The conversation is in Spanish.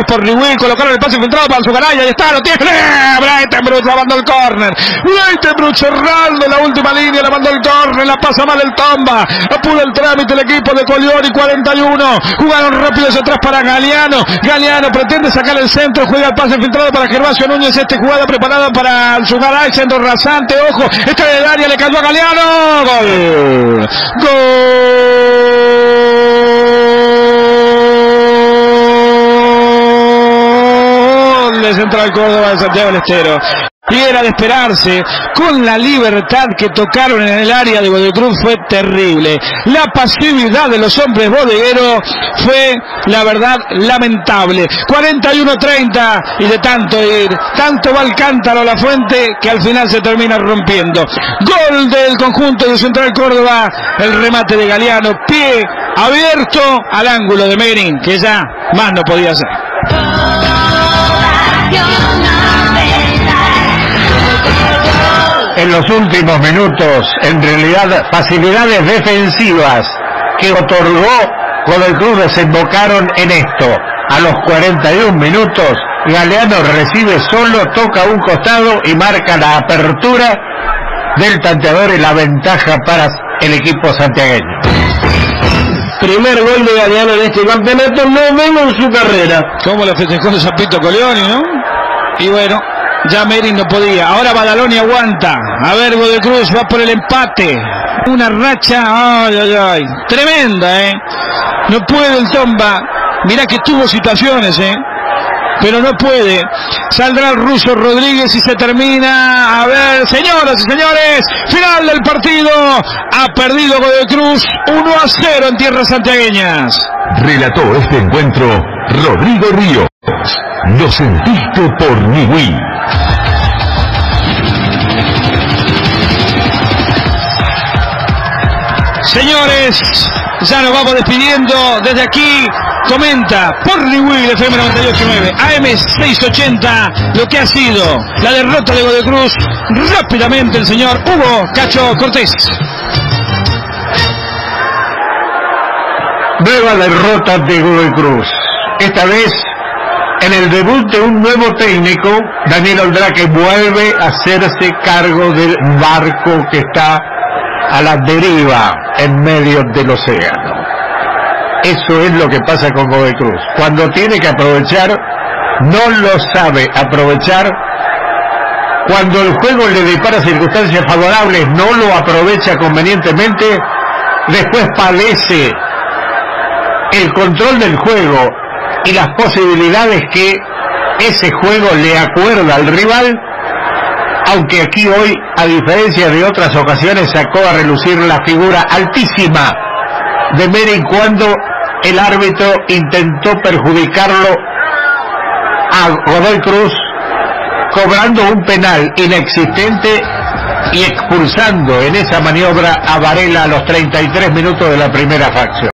por Niwi, colocaron el pase filtrado para Zugaray, ahí está, lo tiene Breitenbruch, la mandó el córner, Breitenbruch cerrando la última línea, la mandó el córner, la pasa mal el Tomba, apura el trámite el equipo de Colioni, 41, jugaron rápidos atrás para Galeano, Galeano pretende sacar el centro, juega el pase filtrado para Gervasio Núñez, jugada preparada para Zugaray, centro rasante, ojo, está en el área, le cayó a Galeano, gol, gol de Central Córdoba de Santiago del Estero. Y era de esperarse, con la libertad que tocaron en el área de Godoy Cruz fue terrible. La pasividad de los hombres bodegueros fue, la verdad, lamentable. 41-30 y de tanto ir, tanto va el cántaro a la fuente que al final se termina rompiendo. Gol del conjunto de Central Córdoba, el remate de Galeano, pie abierto al ángulo de Merin, que ya más no podía hacer. En los últimos minutos, en realidad, facilidades defensivas que otorgó Godoy Cruz desembocaron en esto. A los 41 minutos, Galeano recibe solo, toca un costado y marca la apertura del tanteador y la ventaja para el equipo santiagueño. Primer gol de Galeano en este campeonato, noveno en su carrera. ¿Cómo lo festejó el Zapito Colioni, no? Y bueno, ya Merin no podía. Ahora Badaloni aguanta. A ver, Godoy Cruz va por el empate. Una racha, ay, ay, ay. Tremenda, No puede el Tomba. Mirá que tuvo situaciones, pero no puede. Saldrá el ruso Rodríguez y se termina. A ver, señoras y señores, final del partido. Ha perdido Godoy Cruz 1-0 en tierras santiagueñas. Relató este encuentro Rodrigo Ríos. Lo sentiste por Niwi. Señores, ya nos vamos despidiendo desde aquí. Comenta por Niwi, FM 98.9, AM 680, lo que ha sido la derrota de Godoy Cruz. Rápidamente el señor Hugo Cacho Cortés. Nueva derrota de Godoy Cruz. Esta vez en el debut de un nuevo técnico, Daniel Oldraque vuelve a hacerse cargo del barco que está a la deriva en medio del océano. Eso es lo que pasa con Godoy Cruz. Cuando tiene que aprovechar, no lo sabe aprovechar. Cuando el juego le depara circunstancias favorables, no lo aprovecha convenientemente. Después padece el control del juego y las posibilidades que ese juego le acuerda al rival, aunque aquí hoy, a diferencia de otras ocasiones, sacó a relucir la figura altísima de Merin cuando el árbitro intentó perjudicarlo a Godoy Cruz, cobrando un penal inexistente y expulsando en esa maniobra a Varela a los 33 minutos de la primera fracción.